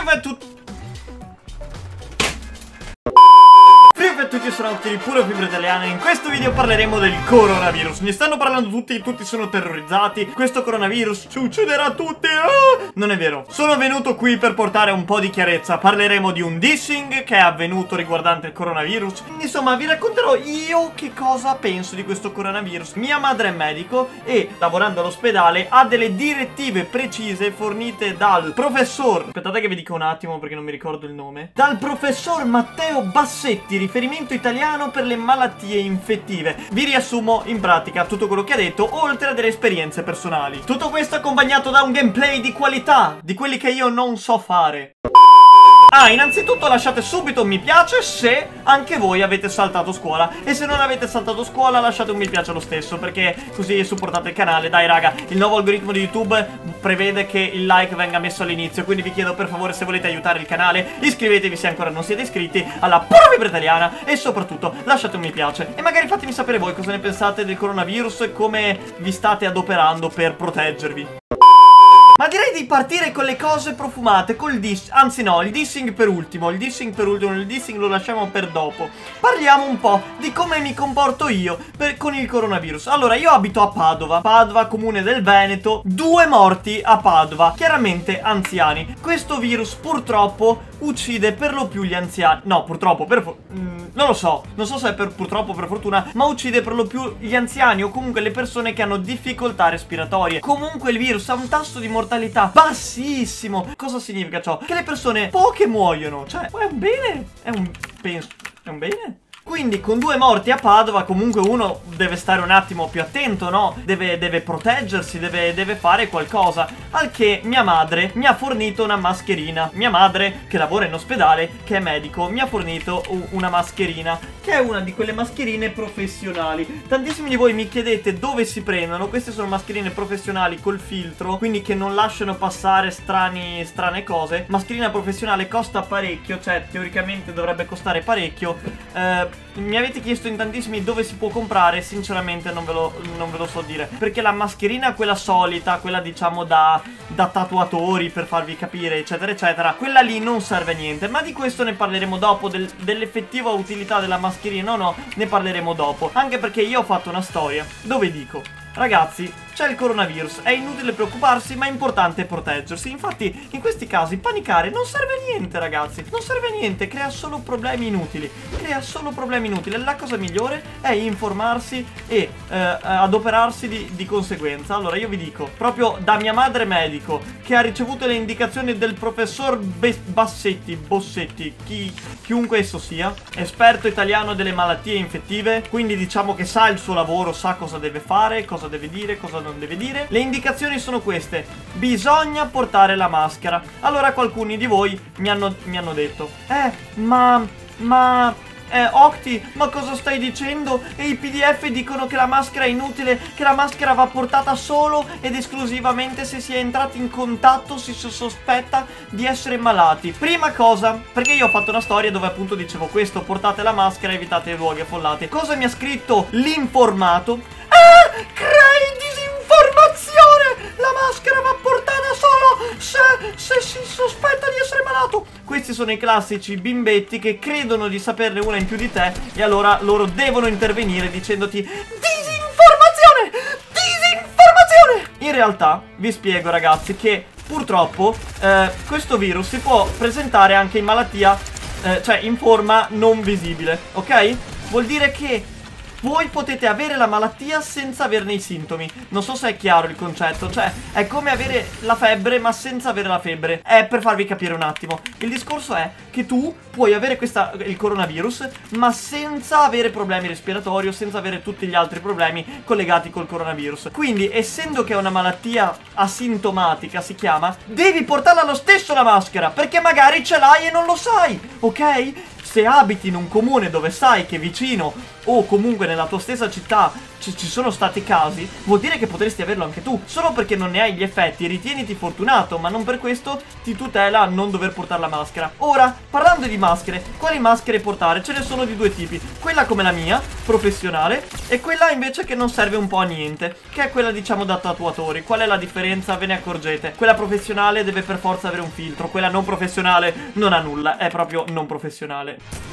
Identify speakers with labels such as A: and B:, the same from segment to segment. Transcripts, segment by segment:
A: a tutti. Salve a tutti, sono Octi di Pura Fibra Italiana e in questo video parleremo del coronavirus. Ne stanno parlando tutti sono terrorizzati. Questo coronavirus ci ucciderà tutti. Non è vero. Sono venuto qui per portare un po' di chiarezza. Parleremo di un dissing che è avvenuto riguardante il coronavirus. Insomma, vi racconterò io che cosa penso di questo coronavirus. Mia madre è medico e, lavorando all'ospedale, ha delle direttive precise fornite dal professor... Aspettate che vi dico un attimo perché non mi ricordo il nome. Dal professor Matteo Bassetti, riferimento italiano per le malattie infettive. Vi riassumo in pratica tutto quello che ha detto, oltre a delle esperienze personali. Tutto questo accompagnato da un gameplay di qualità, di quelli che io non so fare. Innanzitutto lasciate subito un mi piace se anche voi avete saltato scuola. E se non avete saltato scuola lasciate un mi piace lo stesso, perché così supportate il canale. Dai raga, il nuovo algoritmo di YouTube prevede che il like venga messo all'inizio, quindi vi chiedo per favore, se volete aiutare il canale, iscrivetevi se ancora non siete iscritti alla Pura Fibra Italiana e soprattutto lasciate un mi piace. E magari fatemi sapere voi cosa ne pensate del coronavirus e come vi state adoperando per proteggervi. Ma direi di partire con le cose profumate, col anzi no, il dissing per ultimo, il dissing lo lasciamo per dopo. Parliamo un po' di come mi comporto io con il coronavirus. Allora, io abito a Padova, comune del Veneto, 2 morti a Padova, chiaramente anziani. Questo virus purtroppo uccide per lo più gli anziani. No, purtroppo, non lo so, non so se è purtroppo o per fortuna, ma uccide per lo più gli anziani o comunque le persone che hanno difficoltà respiratorie. Comunque il virus ha un tasso di mortalità bassissimo. Cosa significa ciò? Che le persone poche muoiono. Cioè, è un bene? Penso, è un bene? Quindi con 2 morti a Padova comunque uno deve stare un attimo più attento, no? Deve proteggersi, deve fare qualcosa. Al che mia madre mi ha fornito una mascherina. Mia madre, che lavora in ospedale, che è medico, mi ha fornito una mascherina, che è una di quelle mascherine professionali. Tantissimi di voi mi chiedete dove si prendono. Queste sono mascherine professionali col filtro, quindi che non lasciano passare strane cose. Mascherina professionale costa parecchio, cioè teoricamente dovrebbe costare parecchio. Mi avete chiesto in tantissimi dove si può comprare. Sinceramente non ve lo so dire, perché la mascherina, quella solita, quella diciamo da tatuatori, per farvi capire, eccetera eccetera, quella lì non serve a niente. Ma di questo ne parleremo dopo, dell'effettiva utilità della mascherina. No, ne parleremo dopo. Anche perché io ho fatto una storia dove dico: ragazzi, c'è il coronavirus, è inutile preoccuparsi, ma è importante proteggersi. Infatti, in questi casi, panicare non serve a niente, ragazzi. Non serve a niente, crea solo problemi inutili. Crea solo problemi inutili. La cosa migliore è informarsi e adoperarsi di conseguenza. Allora, io vi dico, proprio da mia madre medico, che ha ricevuto le indicazioni del professor Bossetti, chiunque esso sia, esperto italiano delle malattie infettive, quindi diciamo che sa il suo lavoro, sa cosa deve fare, cosa deve dire, cosa non deve dire. Le indicazioni sono queste: bisogna portare la maschera. Allora alcuni di voi mi hanno detto: Octi, ma cosa stai dicendo? E i PDF dicono che la maschera è inutile, che la maschera va portata solo ed esclusivamente se si è entrati in contatto, si sospetta di essere malati. Prima cosa, perché io ho fatto una storia dove appunto dicevo questo: portate la maschera, evitate i luoghi affollati. Cosa mi ha scritto l'informato? Crei disinformazione! La maschera va portata solo se si sospetta di essere malato. Questi sono i classici bimbetti che credono di saperne una in più di te, e allora loro devono intervenire dicendoti: disinformazione! Disinformazione! In realtà vi spiego, ragazzi, che purtroppo questo virus si può presentare anche in malattia, cioè in forma non visibile, ok? Vuol dire che voi potete avere la malattia senza averne i sintomi. Non so se è chiaro il concetto. Cioè, è come avere la febbre ma senza avere la febbre. È per farvi capire un attimo. Il discorso è che tu puoi avere il coronavirus ma senza avere problemi respiratori o senza avere tutti gli altri problemi collegati col coronavirus. Quindi, essendo che è una malattia asintomatica, si chiama, devi portarla lo stesso la maschera, perché magari ce l'hai e non lo sai, ok? Se abiti in un comune dove sai che vicino o comunque nella tua stessa città ci sono stati casi, vuol dire che potresti averlo anche tu. Solo perché non ne hai gli effetti, ritieniti fortunato, ma non per questo ti tutela a non dover portare la maschera. Ora, parlando di maschere, quali maschere portare? Ce ne sono di due tipi. Quella come la mia, professionale, e quella invece che non serve un po' a niente, che è quella diciamo da tatuatori. Qual è la differenza? Ve ne accorgete. Quella professionale deve per forza avere un filtro, quella non professionale non ha nulla, è proprio non professionale.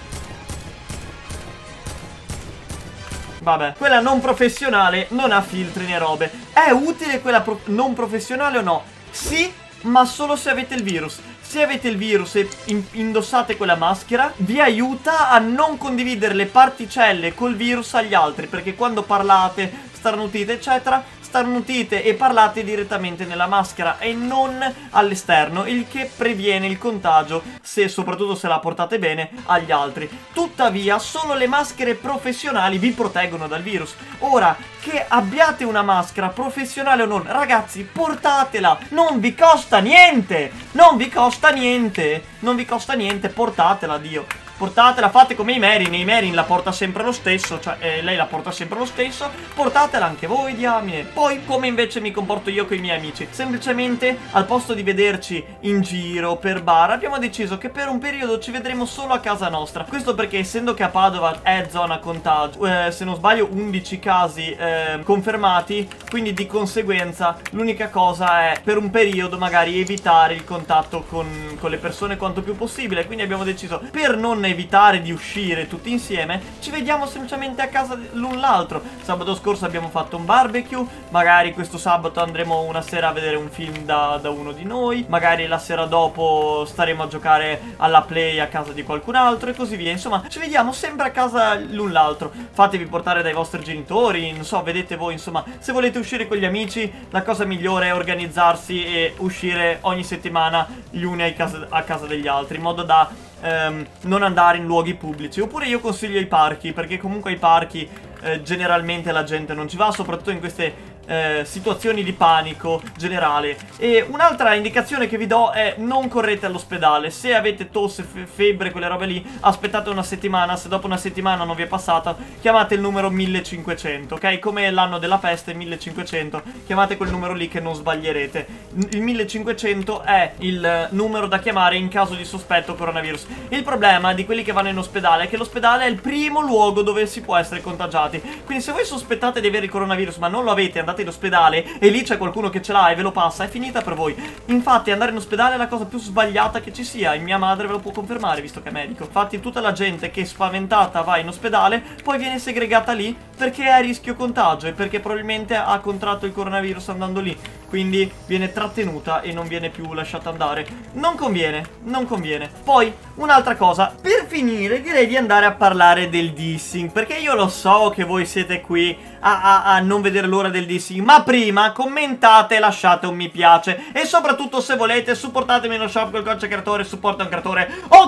A: Vabbè, quella non professionale non ha filtri né robe. È utile quella non professionale o no? Sì, ma solo se avete il virus. Se avete il virus e indossate quella maschera, vi aiuta a non condividere le particelle col virus agli altri, perché quando parlate, starnutite eccetera, starnutite e parlate direttamente nella maschera e non all'esterno, il che previene il contagio, soprattutto se la portate bene, agli altri. Tuttavia solo le maschere professionali vi proteggono dal virus. Ora, che abbiate una maschera professionale o non, ragazzi, portatela, non vi costa niente, non vi costa niente, non vi costa niente, portatela, Dio. Portatela, fate come i Merin la porta sempre lo stesso, cioè lei la porta sempre lo stesso, portatela anche voi, diamine. Poi come invece mi comporto io con i miei amici? Semplicemente al posto di vederci in giro per bar abbiamo deciso che per un periodo ci vedremo solo a casa nostra. Questo perché essendo che a Padova è zona contagio, se non sbaglio 11 casi confermati, quindi di conseguenza l'unica cosa è per un periodo magari evitare il contatto con le persone quanto più possibile. Quindi abbiamo deciso, per non evitare di uscire tutti insieme, ci vediamo semplicemente a casa l'un l'altro. Sabato scorso abbiamo fatto un barbecue, magari questo sabato andremo una sera a vedere un film da uno di noi, magari la sera dopo staremo a giocare alla play a casa di qualcun altro e così via. Insomma, ci vediamo sempre a casa l'un l'altro. Fatevi portare dai vostri genitori, non so, vedete voi. Insomma, se volete uscire con gli amici, la cosa migliore è organizzarsi e uscire ogni settimana gli uni a casa degli altri, in modo da non andare in luoghi pubblici. Oppure io consiglio i parchi, perché comunque ai parchi generalmente la gente non ci va, soprattutto in queste situazioni di panico generale. E un'altra indicazione che vi do è: non correte all'ospedale. Se avete tosse, febbre, quelle robe lì, aspettate una settimana. Se dopo una settimana non vi è passata, chiamate il numero 1500, ok? Come l'anno della peste, 1500. Chiamate quel numero lì che non sbaglierete. Il 1500 è il numero da chiamare in caso di sospetto coronavirus. Il problema di quelli che vanno in ospedale è che l'ospedale è il primo luogo dove si può essere contagiati. Quindi se voi sospettate di avere il coronavirus ma non lo avete, andate in ospedale e lì c'è qualcuno che ce l'ha e ve lo passa, è finita per voi. Infatti andare in ospedale è la cosa più sbagliata che ci sia, e mia madre ve lo può confermare visto che è medico. Infatti tutta la gente che spaventata va in ospedale poi viene segregata lì perché è a rischio contagio e perché probabilmente ha contratto il coronavirus andando lì, quindi viene trattenuta e non viene più lasciata andare. Non conviene, non conviene. Poi un'altra cosa, per finire direi di andare a parlare del dissing, perché io lo so che voi siete qui a non vedere l'ora del dissing, ma prima commentate e lasciate un mi piace, e soprattutto se volete supportatemi nello shop col codice creatore supporta un creatore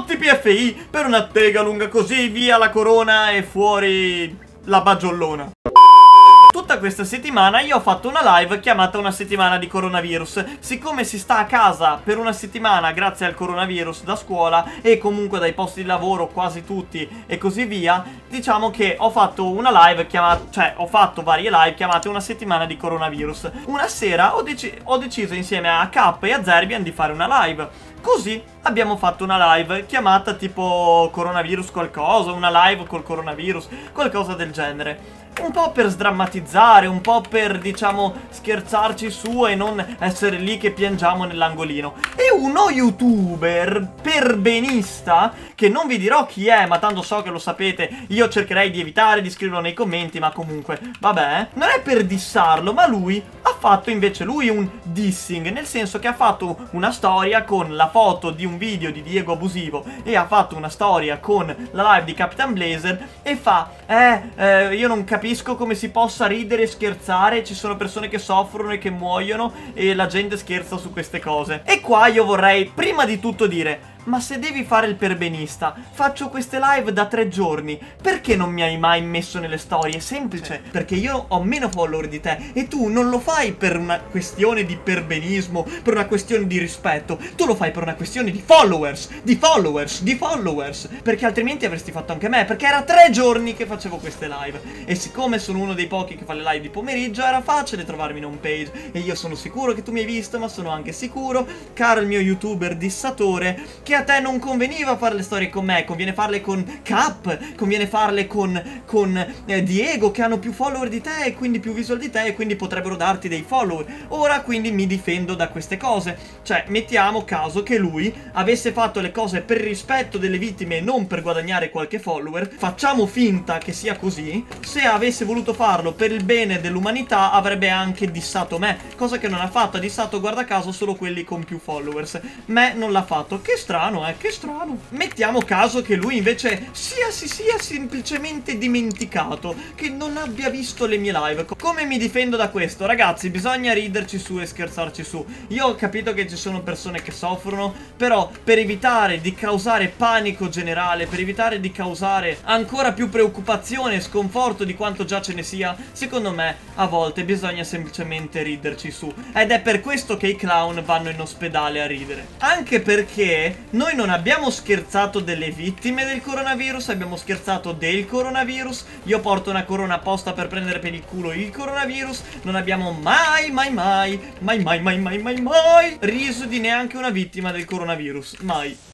A: OTPFI per una tega lunga così, via la corona e fuori la baggiolona. Tutta questa settimana io ho fatto una live chiamata Una settimana di coronavirus. Siccome si sta a casa per una settimana grazie al coronavirus da scuola e comunque dai posti di lavoro quasi tutti e così via, diciamo che ho fatto una live chiamata, cioè ho fatto varie live chiamate Una settimana di coronavirus. Una sera ho deciso insieme a K e a Zerbian di fare una live. Così abbiamo fatto una live chiamata tipo coronavirus qualcosa, una live col coronavirus, qualcosa del genere. Un po' per sdrammatizzare, un po' per, diciamo, scherzarci su e non essere lì che piangiamo nell'angolino. E uno youtuber perbenista, che non vi dirò chi è, ma tanto so che lo sapete, io cercherei di evitare di scriverlo nei commenti, ma comunque, vabbè, non è per dissarlo, ma lui ha fatto invece un dissing, nel senso che ha fatto una storia con la foto di un video di Diego Abusivo e ha fatto una storia con la live di Capitan Blazer e fa io non capisco come si possa ridere e scherzare, ci sono persone che soffrono e che muoiono e la gente scherza su queste cose. E qua io vorrei prima di tutto dire: ma se devi fare il perbenista, faccio queste live da 3 giorni, perché non mi hai mai messo nelle storie? È semplice, perché io ho meno follower di te e tu non lo fai per una questione di perbenismo, per una questione di rispetto, tu lo fai per una questione di followers, perché altrimenti avresti fatto anche me, perché era 3 giorni che facevo queste live e siccome sono uno dei pochi che fa le live di pomeriggio era facile trovarmi in home page e io sono sicuro che tu mi hai visto, ma sono anche sicuro, caro il mio youtuber dissatore, che a te non conveniva fare le storie con me, conviene farle con Cap, conviene farle con Diego, che hanno più follower di te e quindi più visual di te e quindi potrebbero darti dei follower. Ora quindi mi difendo da queste cose, cioè mettiamo caso che lui avesse fatto le cose per rispetto delle vittime e non per guadagnare qualche follower, facciamo finta che sia così, se avesse voluto farlo per il bene dell'umanità avrebbe anche dissato me, cosa che non ha fatto, ha dissato guarda caso solo quelli con più followers, me non l'ha fatto, che strano che strano. Mettiamo caso che lui invece si sia semplicemente dimenticato, che non abbia visto le mie live. Come mi difendo da questo? Ragazzi, bisogna riderci su e scherzarci su. Io ho capito che ci sono persone che soffrono, però per evitare di causare panico generale, per evitare di causare ancora più preoccupazione e sconforto di quanto già ce ne sia, secondo me a volte bisogna semplicemente riderci su. Ed è per questo che i clown vanno in ospedale a ridere. Anche perché noi non abbiamo scherzato delle vittime del coronavirus, abbiamo scherzato del coronavirus. Io porto una corona apposta per prendere per il culo il coronavirus. Non abbiamo mai riso di neanche una vittima del coronavirus. Mai.